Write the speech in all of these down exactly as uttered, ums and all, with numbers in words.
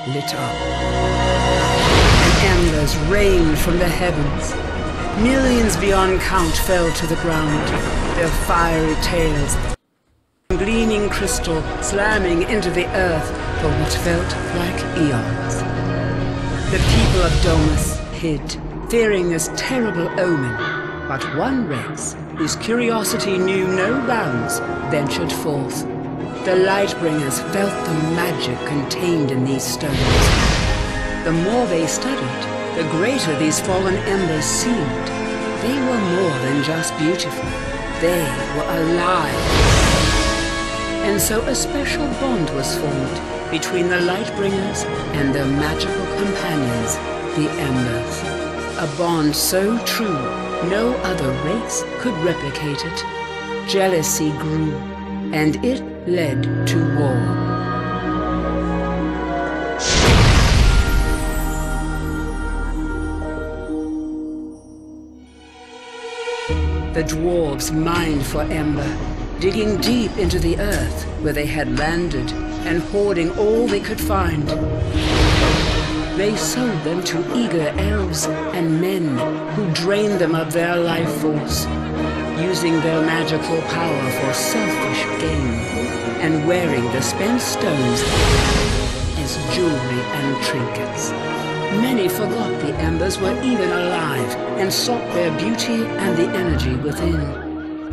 lit up. And embers rained from the heavens. Millions beyond count fell to the ground, their fiery tails, gleaming crystal slamming into the earth for what felt like eons. The people of Domus hid, fearing this terrible omen, but one race, whose curiosity knew no bounds, ventured forth. The Lightbringers felt the magic contained in these stones. The more they studied, the greater these fallen embers seemed. They were more than just beautiful. They were alive. And so a special bond was formed between the Lightbringers and their magical companions, the Embers. A bond so true, no other race could replicate it. Jealousy grew, and it led to war. The dwarves mined for Ember, digging deep into the earth where they had landed and hoarding all they could find. They sold them to eager elves and men who drained them of their life force, using their magical power for selfish gain, and wearing the spent stones as jewelry and trinkets. Many forgot the Embers were even alive and sought their beauty and the energy within.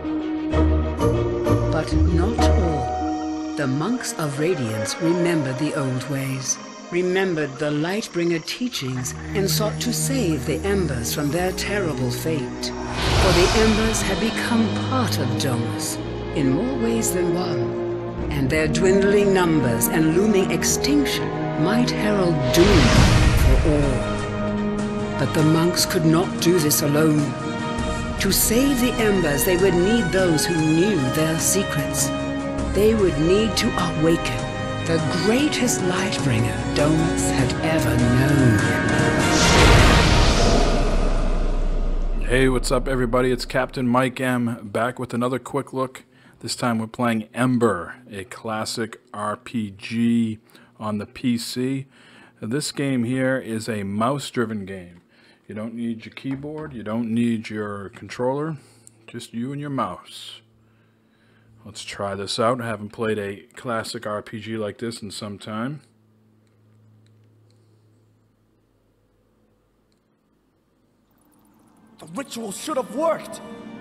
But not all. The monks of Radiance remembered the old ways, remembered the Lightbringer teachings, and sought to save the Embers from their terrible fate. For the Embers had become part of Domus, in more ways than one, and their dwindling numbers and looming extinction might herald doom for all. But the monks could not do this alone. To save the Embers, they would need those who knew their secrets. They would need to awaken the greatest Lightbringer Domus had ever known. Hey, what's up everybody? It's Captain Mike M, back with another quick look. This time we're playing Ember, a classic R P G on the P C. This game here is a mouse-driven game. You don't need your keyboard, you don't need your controller, just you and your mouse. Let's try this out. I haven't played a classic R P G like this in some time. The ritual should have worked!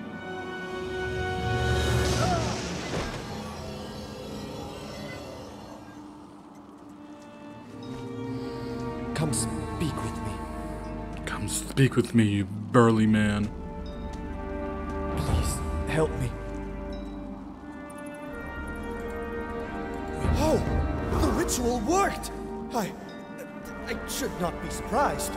Come speak with me. Come speak with me, you burly man. Please, help me. Oh! The ritual worked! I... I should not be surprised.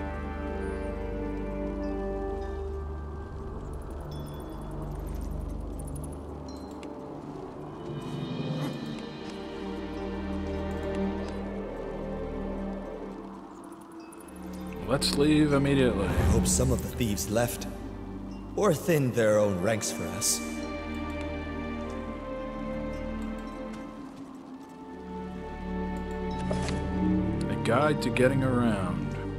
Let's leave immediately. I hope some of the thieves left, or thinned their own ranks for us. A guide to getting around.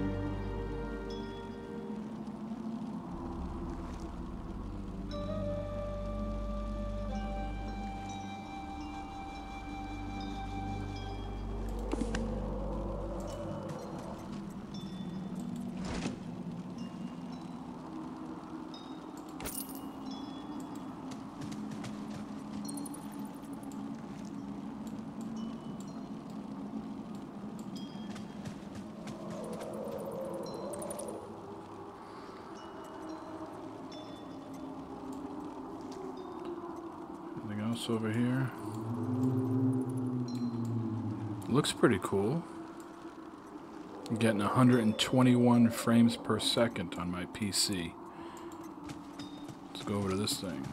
Over here. Looks pretty cool. I'm getting one hundred twenty-one frames per second on my P C. Let's go over to this thing.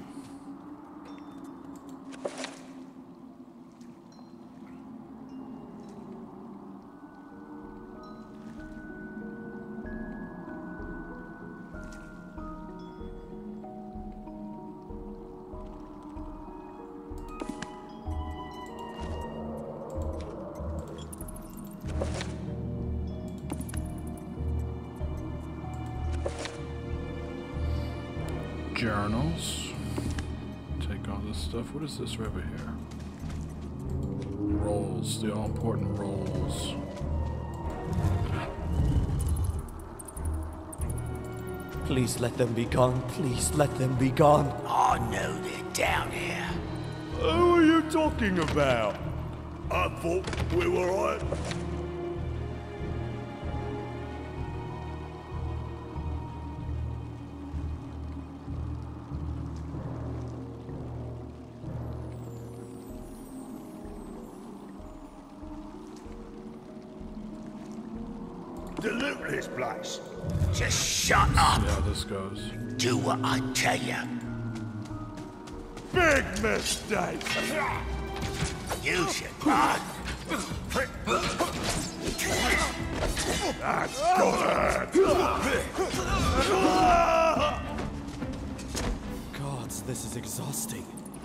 Journals. Take all this stuff. What is this river here? Rolls, the all-important rolls. Please let them be gone. Please let them be gone. Oh no, they're down here. Who are you talking about? I thought we were right. To loot this place. Just shut up. See how this goes. Do what I tell you. Big mistake. You should run. That's good. Gods, this is exhausting.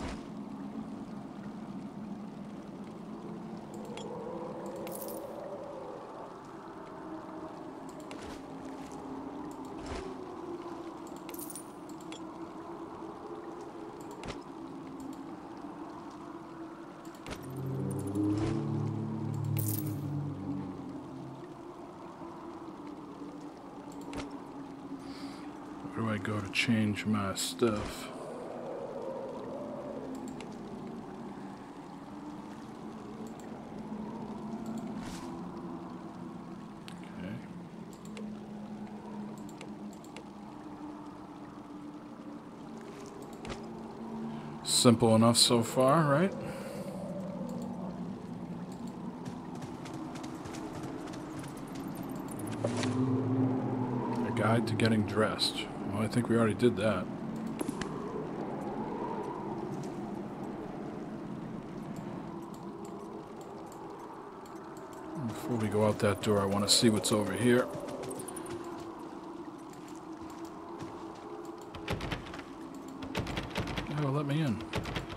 Where do I go to change my stuff? Okay. Simple enough so far, right? A guide to getting dressed. Well, I think we already did that. Before we go out that door, I want to see what's over here. Oh, let me in.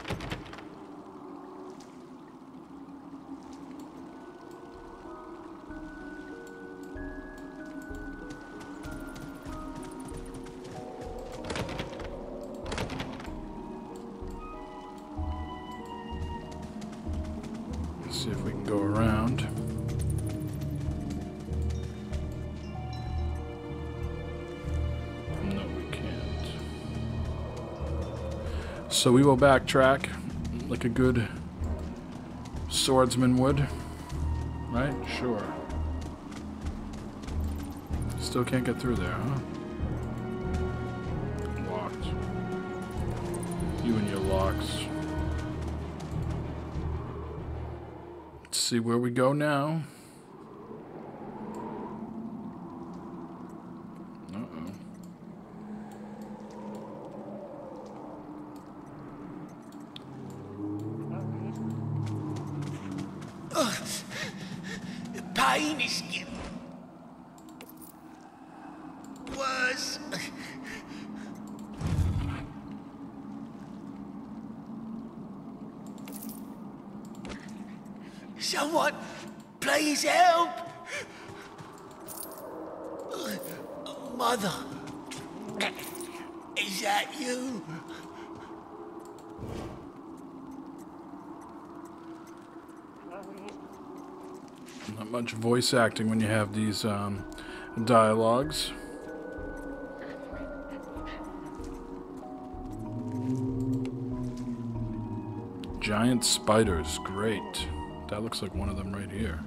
See if we can go around. No, we can't. So we will backtrack like a good swordsman would, right? Sure. Still can't get through there, huh? Locked. You and your locks. See where we go now. Uh-oh. Ugh. The pain is getting worse. Someone, please help! Mother, is that you? Not much voice acting when you have these um, dialogues. Giant spiders, great. That looks like one of them right here.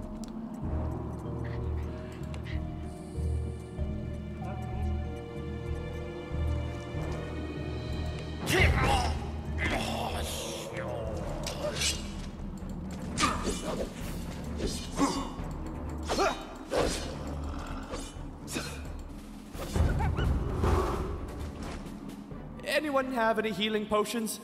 Anyone have any healing potions?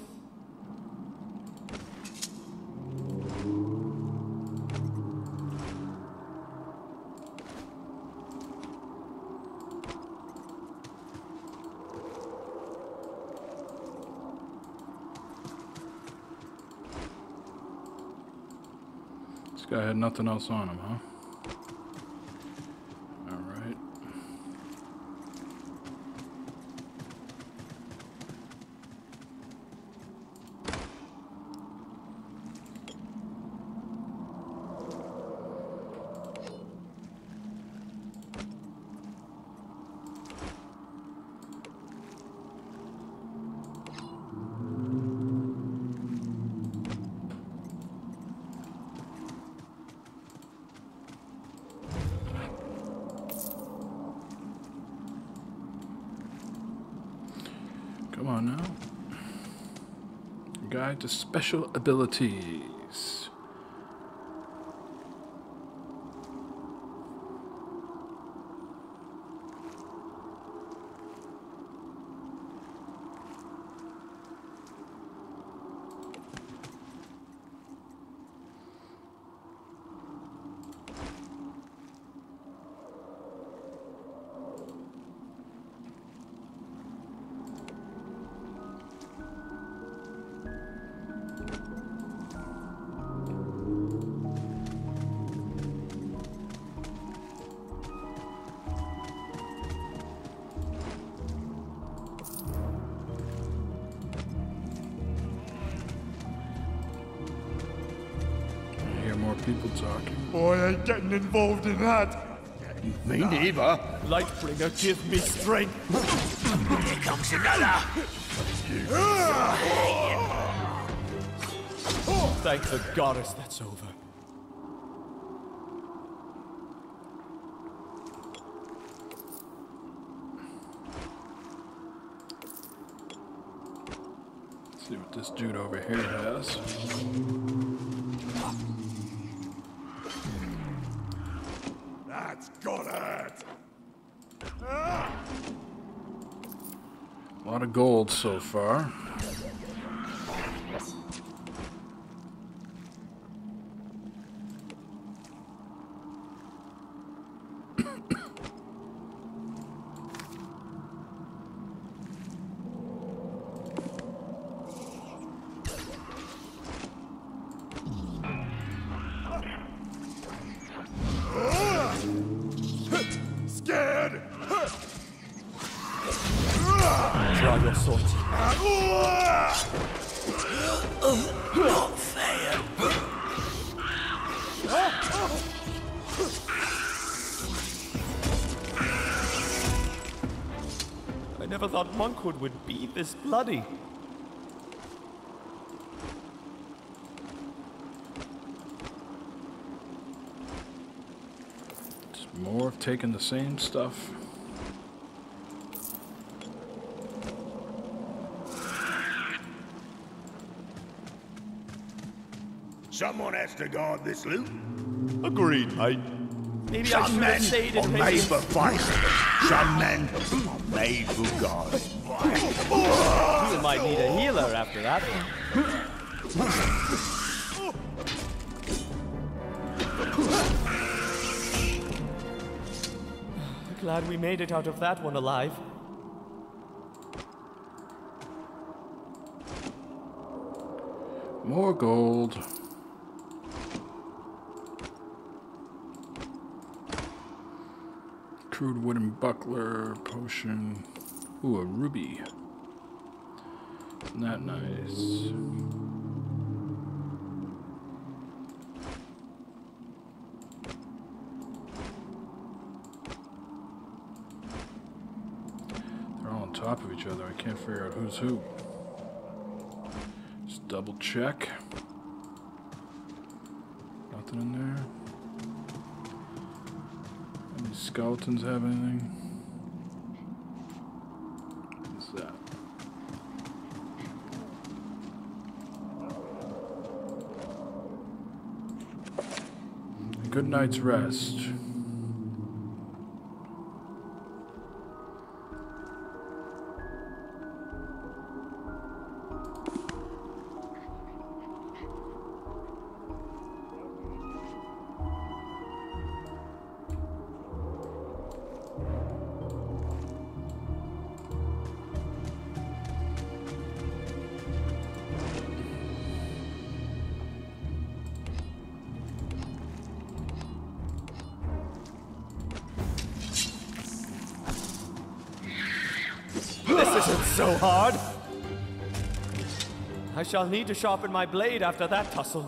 This guy had nothing else on him, huh? Alright. Come on now. Guide to special abilities. People talking. Boy, I ain't getting involved in that. Me neither. Lightbringer, give me strength. Here comes another. Thank the goddess that's over. Let's see what this dude over here has. That's got it. A lot of gold so far. Scared. Draw your swords. Not fair. I never thought monkhood would be this bloody. Just more of taking the same stuff. Someone has to guard this loot. Agreed. I. Maybe I Some should men have stayed are in made patience. for fighting. Some men are made for guarding. You might need a healer after that one. Glad we made it out of that one alive. More gold. Crude wooden buckler, potion. Ooh, a ruby. Isn't that nice? They're all on top of each other. I can't figure out who's who. Just double check. Nothing in there. Any skeletons have anything? What's that? A good night's rest. This isn't so hard. I shall need to sharpen my blade after that tussle.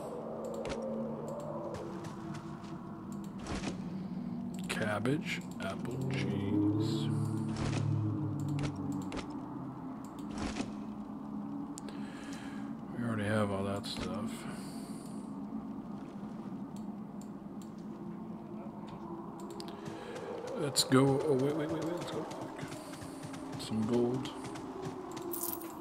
Cabbage, apple, cheese. We already have all that stuff. Let's go. Oh, wait, wait, wait, wait. Let's go back. Some gold.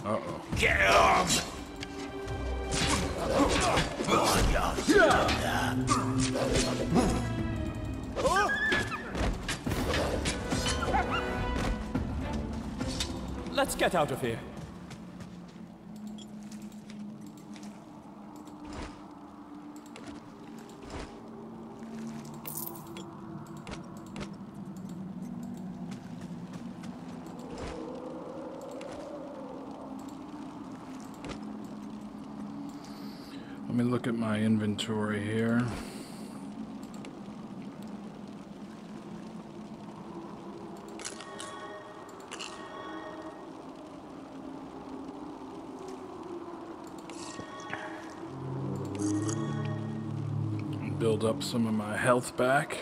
Uh-oh. Get on! Let's get out of here. Let me look at my inventory here. Build up some of my health back.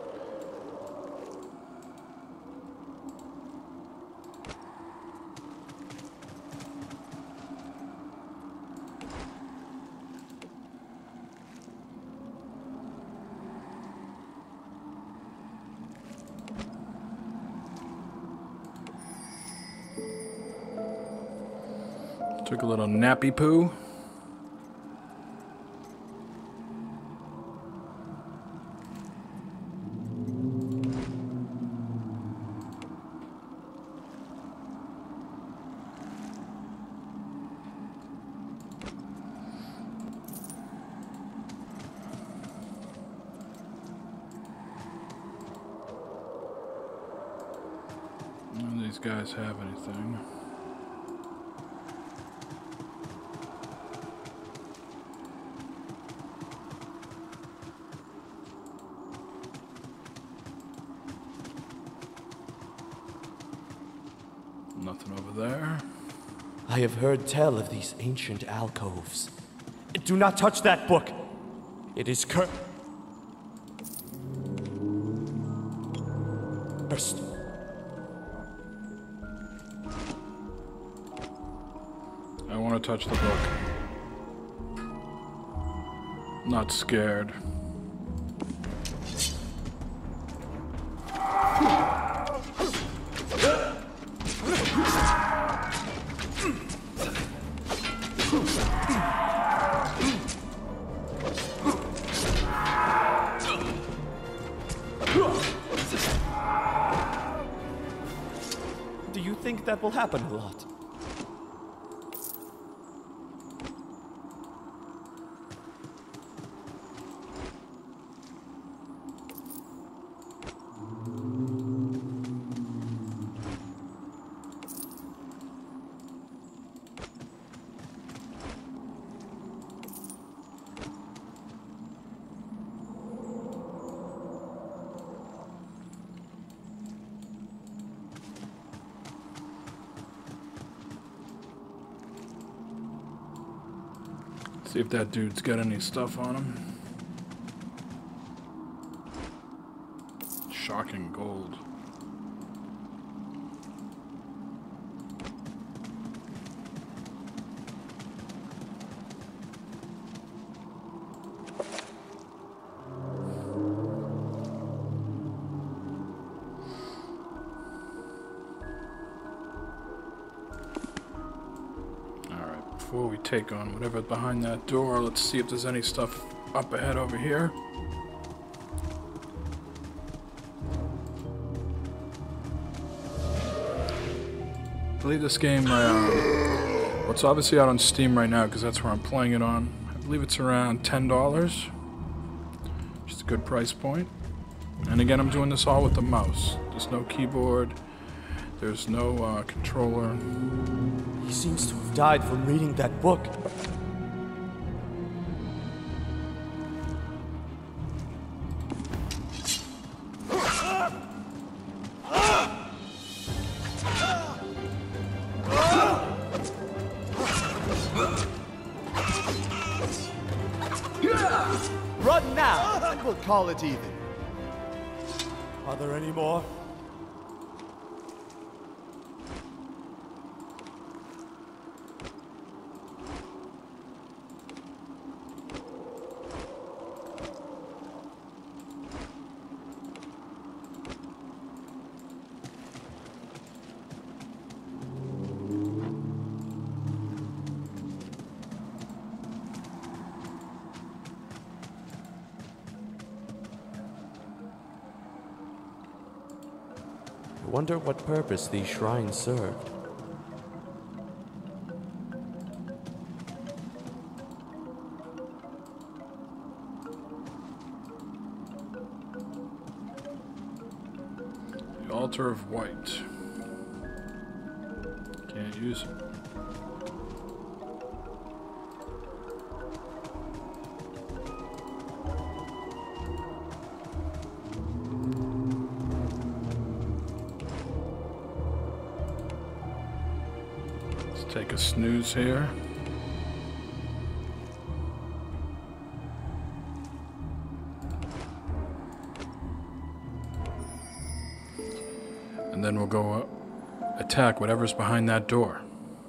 Took a little nappy poo. None of these guys have anything. Nothing over there. I have heard tell of these ancient alcoves. Do not touch that book. It is cur- cursed. I want to touch the book. Not scared. Do you think that will happen a lot? See if that dude's got any stuff on him. Shocking gold. Before we take on whatever behind that door, let's see if there's any stuff up ahead over here. I believe this game, uh, well, it's obviously out on Steam right now because that's where I'm playing it on. I believe it's around ten dollars, which is a good price point. And again, I'm doing this all with the mouse. There's no keyboard. There's no uh, controller. He seems to have died from reading that book. Run now, and we'll call it even. Are there any more? I wonder what purpose these shrines served. The Altar of White. Can't use it. Take a snooze here. And then we'll go uh, attack whatever's behind that door.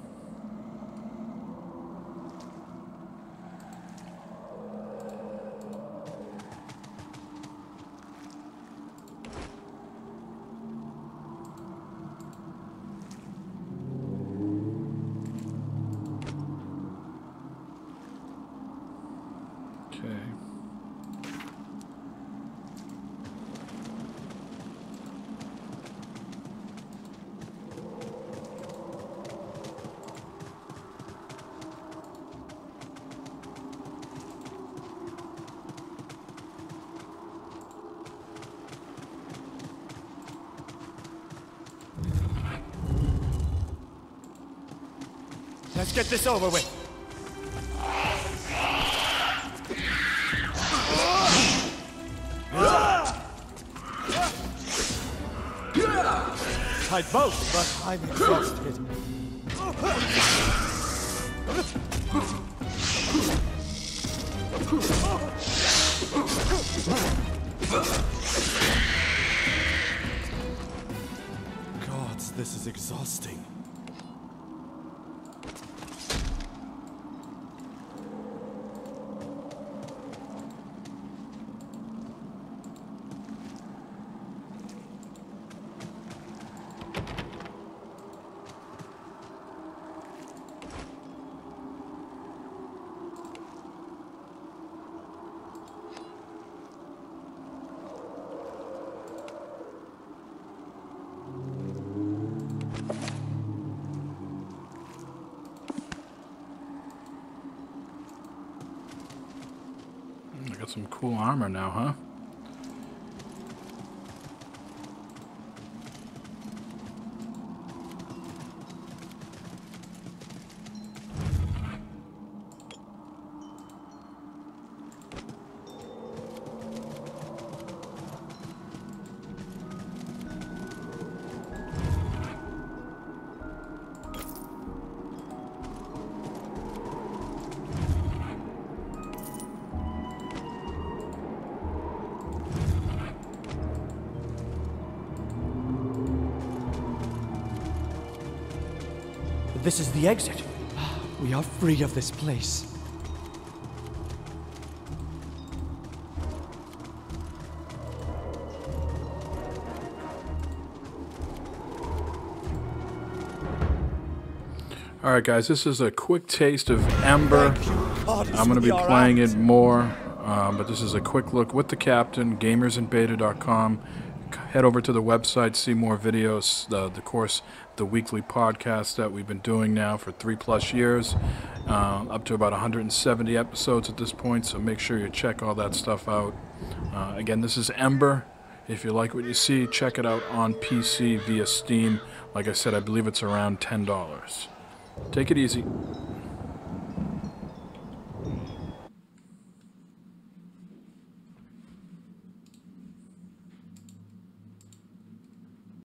Let's get this over with. I'd vote, but I'm exhausted. Gods, this is exhausting. Got some cool armor now, huh? This is the exit. We are free of this place. Alright guys, this is a quick taste of Ember. God, I'm going to be we are playing out. it more, um, but this is a quick look with the Captain, gamers in beta dot com. Head over to the website, see more videos, the, the course, the weekly podcast that we've been doing now for three plus years, uh, up to about one hundred seventy episodes at this point, so make sure you check all that stuff out. Uh, again, this is Ember. If you like what you see, check it out on P C via Steam. Like I said, I believe it's around ten dollars. Take it easy.